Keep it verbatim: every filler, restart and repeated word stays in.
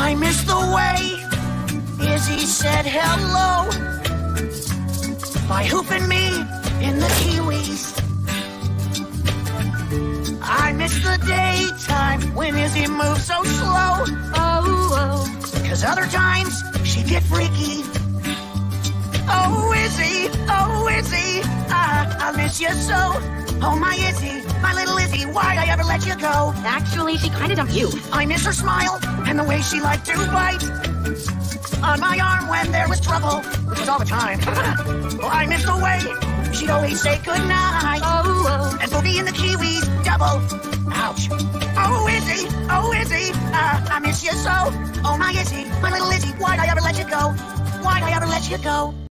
I miss the way Izzy said hello by hooping me in the Kiwis. I miss the daytime when Izzy moved so slow. Oh, oh. Cause other times she'd get freaky. Oh, Izzy, oh, Izzy, I, I miss you so. Oh, my Izzy, my little Izzy, why'd I ever let you go? Actually, she kinda dumped you. I miss her smile and the way she liked to bite on my arm when there was trouble, which was all the time. Oh, I miss the way she'd always say goodnight. Oh, oh. And put me in the Kiwis double. Ouch. Oh, Izzy, oh, Izzy, uh, I miss you so. Oh, my Izzy, my little Izzy, why'd I ever let you go? Why'd I ever let you go?